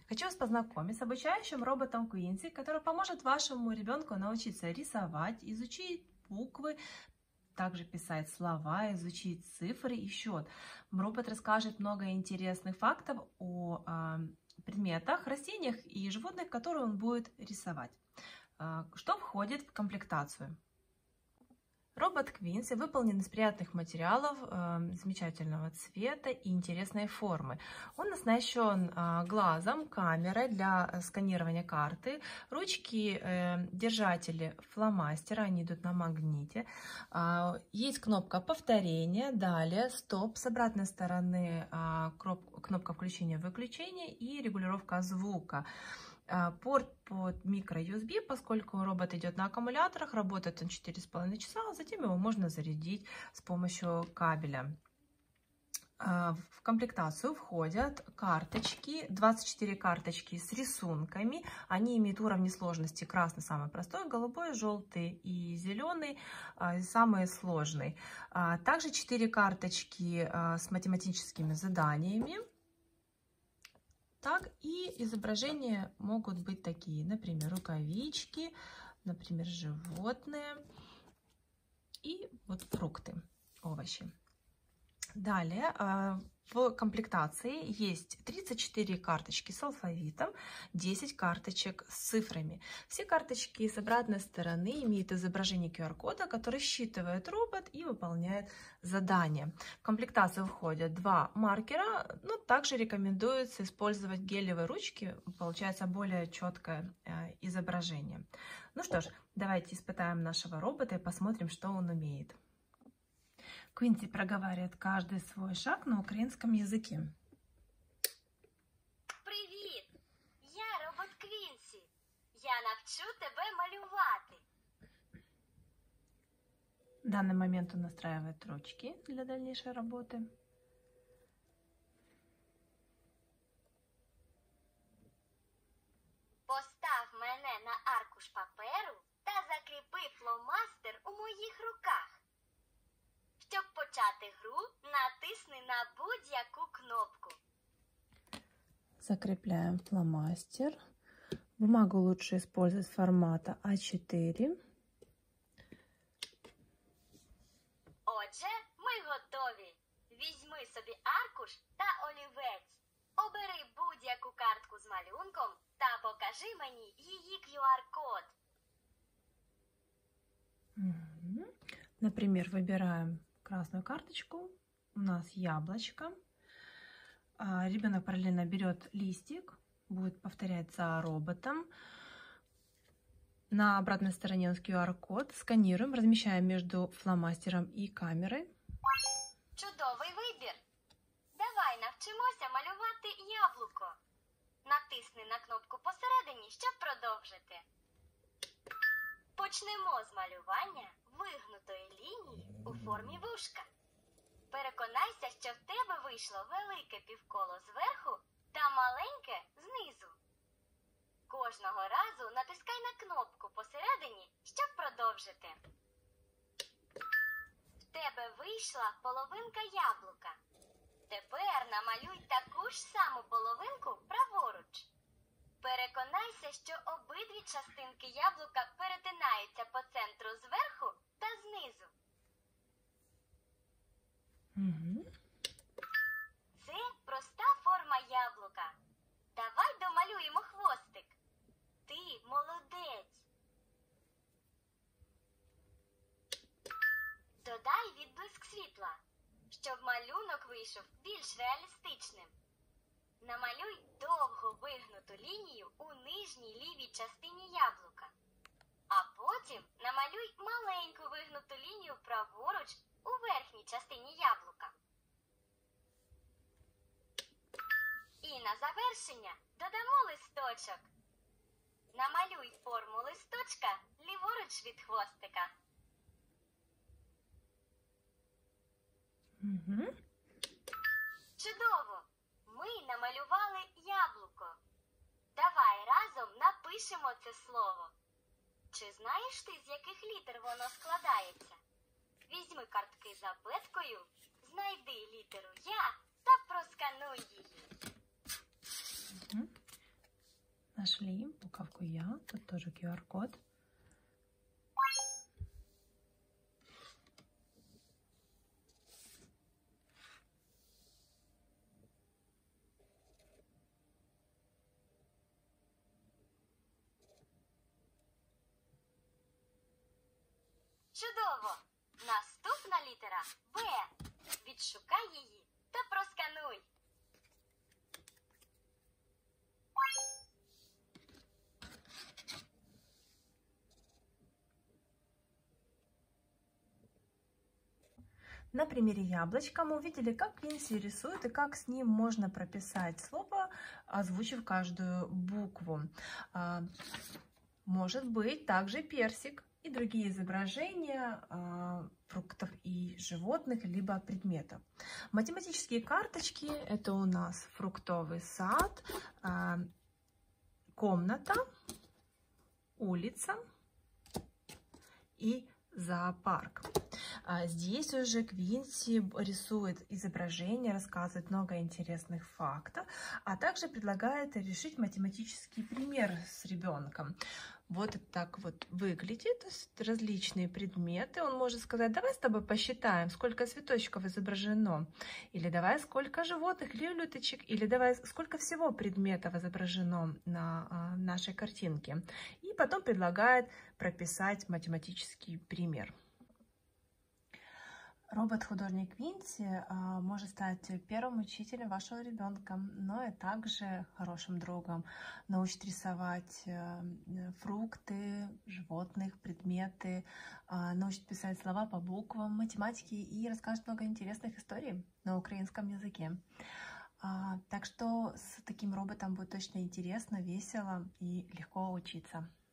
Хочу вас познакомить с обучающим роботом Quincy, который поможет вашему ребенку научиться рисовать, изучить буквы, также писать слова, изучить цифры и счет. Робот расскажет много интересных фактов о предметах, растениях и животных, которые он будет рисовать. Что входит в комплектацию? Робот Quincy выполнен из приятных материалов, замечательного цвета и интересной формы. Он оснащен глазом, камерой для сканирования карты, ручки, держатели фломастера, они идут на магните. Есть кнопка повторения, далее стоп, с обратной стороны кнопка включения-выключения и регулировка звука. Порт под микро-USB, поскольку робот идет на аккумуляторах, работает он 4,5 часа, а затем его можно зарядить с помощью кабеля. В комплектацию входят карточки, 24 карточки с рисунками. Они имеют уровни сложности: красный самый простой, голубой, желтый и зеленый самый сложный. Также 4 карточки с математическими заданиями. Так, и изображения могут быть такие, например, рукавички, например, животные и вот фрукты, овощи. Далее в комплектации есть 34 карточки с алфавитом, 10 карточек с цифрами. Все карточки с обратной стороны имеют изображение QR-кода, который считывает робот и выполняет задание. В комплектацию входят 2 маркера, но также рекомендуется использовать гелевые ручки, получается более четкое изображение. Ну что ж, давайте испытаем нашего робота и посмотрим, что он умеет. Quincy проговаривает каждый свой шаг на українському языке. Привіт! Я робот Квінсі. Я навчу тебе малювати. В данный момент он настраивает ручки для дальнейшей работы. Постав мене на аркуш паперу та закріпи фломастер у моїх руках. Щоб почати гру, натисни на будь-яку кнопку. Закрепляем фломастер. Бумагу лучше использовать формата А4. Отже, ми готові. Візьми собі аркуш та олівець. Обери будь-яку картку з малюнком та покажи мені її QR-код. Например, выбираем красную карточку. У нас яблочко. Ребенок параллельно берет листик, будет повторять за роботом. На обратной стороне у нас QR-код. Сканируем, размещаем между фломастером и камерой. Чудовий вибір! Давай навчимося малювати яблуко. Натисни на кнопку посередині, щоб продовжити. Почнемо з малювання вигнутої лінії у формі вушка. Переконайся, що в тебе вийшло велике півколо зверху та маленьке знизу. Кожного разу натискай на кнопку посередині, щоб продовжити. В тебе вийшла половинка яблука. Тепер намалюй таку ж саму половинку праворуч. Переконайся, що обидві частинки яблука перетинаються по центру зверху та знизу. Це проста форма яблука. Давай домалюємо хвостик. Ти молодець. Додай відблиск світла, щоб малюнок вийшов більш реалістичним. Намалюй довго вигнуту лінію у нижній лівій частині яблука. А потім намалюй маленьку вигнуту лінію праворуч у верхній частині яблука. І на завершення додамо листочок. Намалюй форму листочка ліворуч від хвостика. Чудово! Ми намалювали яблуко. Давай разом напишемо це слово. Чи знаєш ти, з яких літер воно складається? Візьми картки з абеткою, знайди літеру Я та проскануй її. Нашли буковку Я. Тут тоже QR-код. Чудово! Наступна літера Б. Відшукай її та проскануй. На примере яблочка мы увидели, как Квинси рисует и как с ним можно прописать слово, озвучив каждую букву. Может быть также персик и другие изображения фруктов и животных, либо предметов. Математические карточки — это у нас фруктовый сад, комната, улица и зоопарк. Здесь уже Квинси рисует изображения, рассказывает много интересных фактов, а также предлагает решить математический пример с ребенком. Вот это так вот выглядит, то есть различные предметы. Он может сказать: давай с тобой посчитаем, сколько цветочков изображено, или давай сколько животных или улиточек, или давай сколько всего предметов изображено на нашей картинке. И потом предлагает прописать математический пример. Робот-художник Квинси может стать первым учителем вашего ребенка, но и также хорошим другом. Научит рисовать фрукты, животных, предметы, научит писать слова по буквам, математики и расскажет много интересных историй на украинском языке. Так что с таким роботом будет точно интересно, весело и легко учиться.